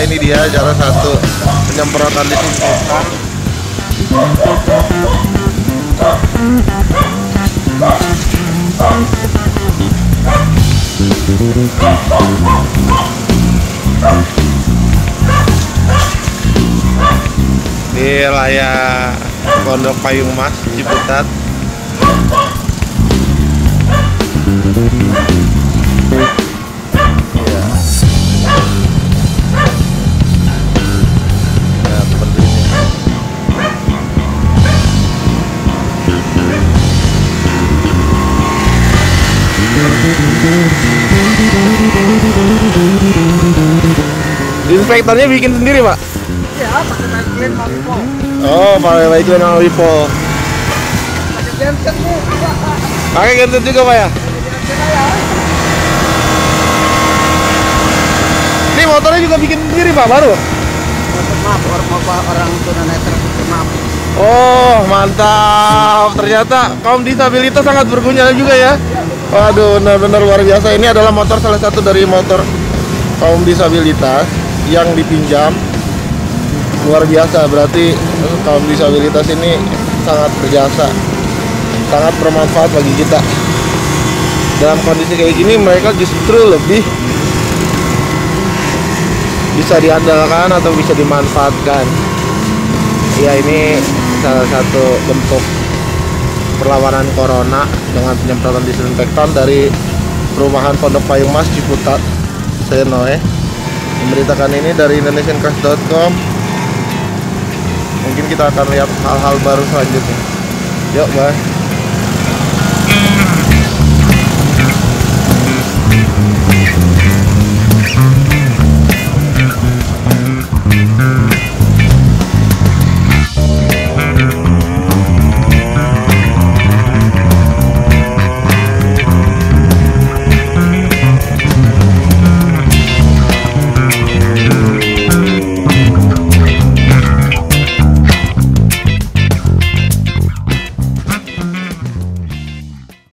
ini dia cara satu penyemprotan disinfektan. Di wilayah Pondok Payung Mas, Ciputat. Ya. Nah, seperti ini. Inspektornya bikin sendiri, Pak? Iya, pakai Michelin sama Wipo. Oh, pakai Michelin sama Wipo. Pakai genset nih. Pakai genset juga, Pak ya? Ini motornya juga bikin sendiri, Pak, baru? Maaf, orang tunanetra maaf. Oh, mantap. Ternyata kaum disabilitas sangat berguna juga ya. Waduh, benar-benar luar biasa. Ini adalah motor salah satu dari motor kaum disabilitas yang dipinjam. Luar biasa, berarti kaum disabilitas ini sangat berjasa, sangat bermanfaat bagi kita. Dalam kondisi kayak gini mereka justru lebih bisa diandalkan atau bisa dimanfaatkan. Ya, ini salah satu bentuk perlawanan corona dengan penyemprotan disinfektan dari perumahan Pondok Payung Mas, Ciputat. Saya Noe memberitakan ini dari indonesiancast.com. Mungkin kita akan lihat hal-hal baru selanjutnya. Yuk, bye.